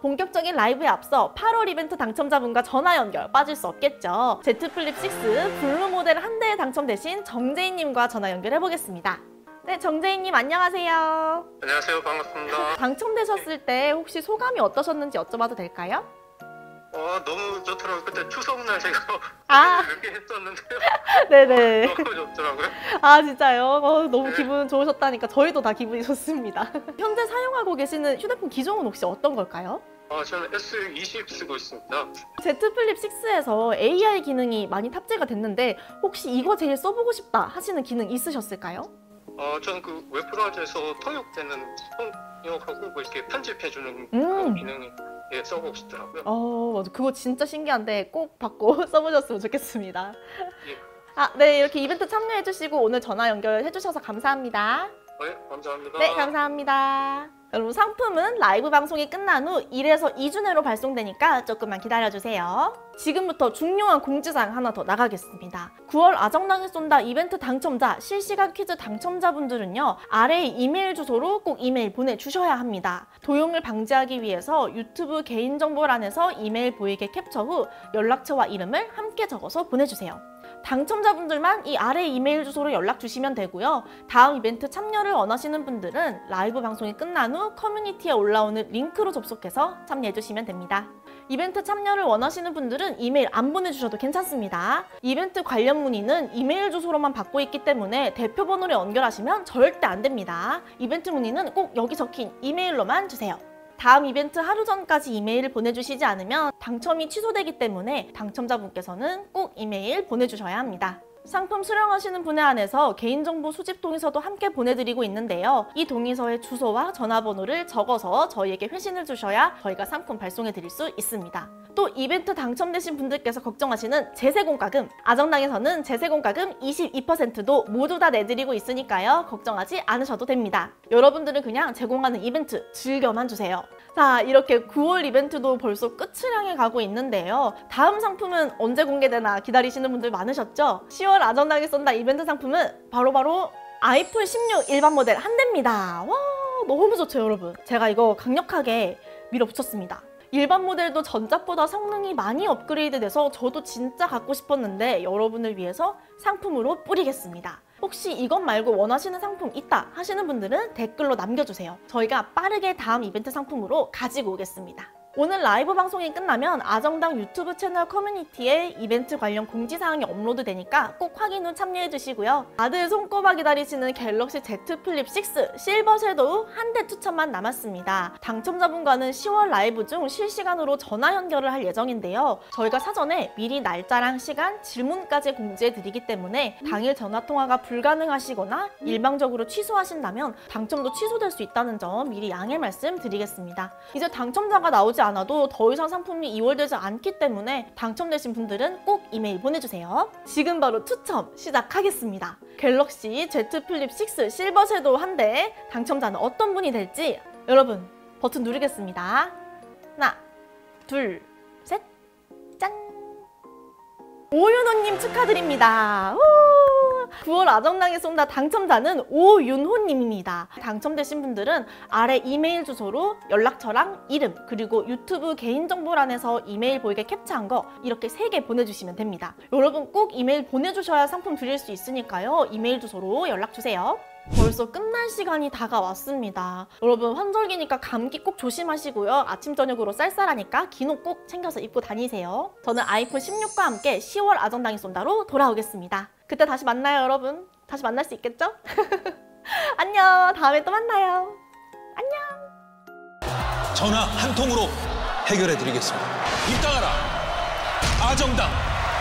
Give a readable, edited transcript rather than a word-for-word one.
본격적인 라이브에 앞서 8월 이벤트 당첨자분과 전화 연결 빠질 수 없겠죠. Z 플립 6 블루 모델 한 대에 당첨되신 정재인님과 전화 연결해보겠습니다. 네, 정재인님 안녕하세요. 안녕하세요. 반갑습니다. 당첨되셨을 때 혹시 소감이 어떠셨는지 여쭤봐도 될까요? 너무 좋더라고요. 그때 추석날 제가 이렇게 했었는데요. 네네. 너무 좋더라고요. 아 진짜요? 너무 기분 좋으셨다니까 저희도 다 기분이 좋습니다. 현재 사용하고 계시는 휴대폰 기종은 혹시 어떤 걸까요? 저는 S20 쓰고 있습니다. Z 플립 6에서 AI 기능이 많이 탑재가 됐는데 혹시 이거 제일 써보고 싶다 하시는 기능 있으셨을까요? 저는 그 웹브라우저에서 통역되는 통역하고 뭐 이렇게 편집해주는 그런 기능이 써보고 싶더라고요. 맞아. 그거 진짜 신기한데 꼭 받고 써보셨으면 좋겠습니다. 예. 네, 이렇게 이벤트 참여해주시고 오늘 전화 연결해주셔서 감사합니다. 네, 감사합니다. 네, 감사합니다. 여러분, 상품은 라이브 방송이 끝난 후 1에서 2주 내로 발송되니까 조금만 기다려주세요. 지금부터 중요한 공지사항 하나 더 나가겠습니다. 9월 아정당에 쏜다 이벤트 당첨자, 실시간 퀴즈 당첨자분들은요, 아래의 이메일 주소로 꼭 이메일 보내주셔야 합니다. 도용을 방지하기 위해서 유튜브 개인정보란에서 이메일 보이게 캡처 후 연락처와 이름을 함께 적어서 보내주세요. 당첨자분들만 이 아래 이메일 주소로 연락 주시면 되고요. 다음 이벤트 참여를 원하시는 분들은 라이브 방송이 끝난 후 커뮤니티에 올라오는 링크로 접속해서 참여해 주시면 됩니다. 이벤트 참여를 원하시는 분들은 이메일 안 보내주셔도 괜찮습니다. 이벤트 관련 문의는 이메일 주소로만 받고 있기 때문에 대표 번호로 연결하시면 절대 안 됩니다. 이벤트 문의는 꼭 여기 적힌 이메일로만 주세요. 다음 이벤트 하루 전까지 이메일을 보내주시지 않으면 당첨이 취소되기 때문에 당첨자분께서는 꼭 이메일 보내주셔야 합니다. 상품 수령하시는 분에 한해서 개인정보 수집 동의서도 함께 보내드리고 있는데요. 이 동의서의 주소와 전화번호를 적어서 저희에게 회신을 주셔야 저희가 상품 발송해드릴 수 있습니다. 또 이벤트 당첨되신 분들께서 걱정하시는 제세공과금, 아정당에서는 제세공과금 22%도 모두 다 내드리고 있으니까요. 걱정하지 않으셔도 됩니다. 여러분들은 그냥 제공하는 이벤트 즐겨만 주세요. 자, 이렇게 9월 이벤트도 벌써 끝을 향해 가고 있는데요. 다음 상품은 언제 공개되나 기다리시는 분들 많으셨죠? 10월 아정당에 쏜다 이벤트 상품은 바로 아이폰 16 일반 모델 한 대입니다. 와, 너무 좋죠, 여러분. 제가 이거 강력하게 밀어붙였습니다. 일반 모델도 전작보다 성능이 많이 업그레이드 돼서 저도 진짜 갖고 싶었는데 여러분을 위해서 상품으로 뿌리겠습니다. 혹시 이것 말고 원하시는 상품 있다 하시는 분들은 댓글로 남겨주세요. 저희가 빠르게 다음 이벤트 상품으로 가지고 오겠습니다. 오늘 라이브 방송이 끝나면 아정당 유튜브 채널 커뮤니티에 이벤트 관련 공지사항이 업로드되니까 꼭 확인 후 참여해 주시고요. 다들 손꼽아 기다리시는 갤럭시 Z 플립 6 실버 섀도우 한 대 추천만 남았습니다. 당첨자분과는 10월 라이브 중 실시간으로 전화 연결을 할 예정인데요. 저희가 사전에 미리 날짜랑 시간, 질문까지 공지해 드리기 때문에 당일 전화통화가 불가능하시거나 일방적으로 취소하신다면 당첨도 취소될 수 있다는 점 미리 양해 말씀 드리겠습니다. 이제 당첨자가 나오지 않아도 더 이상 상품이 이월되지 않기 때문에 당첨되신 분들은 꼭 이메일 보내주세요. 지금 바로 추첨 시작하겠습니다. 갤럭시 Z 플립 6 실버 섀도우 한 대 당첨자는 어떤 분이 될지 여러분 버튼 누르겠습니다. 하나, 둘, 셋, 짠! 오윤호님 축하드립니다. 9월 아정당에 쏜다 당첨자는 오윤호님입니다. 당첨되신 분들은 아래 이메일 주소로 연락처랑 이름 그리고 유튜브 개인정보란에서 이메일 보이게 캡처한 거 이렇게 3개 보내주시면 됩니다. 여러분 꼭 이메일 보내주셔야 상품 드릴 수 있으니까요. 이메일 주소로 연락주세요. 벌써 끝날 시간이 다가왔습니다. 여러분 환절기니까 감기 꼭 조심하시고요. 아침 저녁으로 쌀쌀하니까 긴 옷 꼭 챙겨서 입고 다니세요. 저는 아이폰 16과 함께 10월 아정당에 쏜다로 돌아오겠습니다. 그때 다시 만나요, 여러분. 다시 만날 수 있겠죠? 안녕. 다음에 또 만나요. 안녕. 전화 한 통으로 해결해 드리겠습니다. 입당하라. 아정당.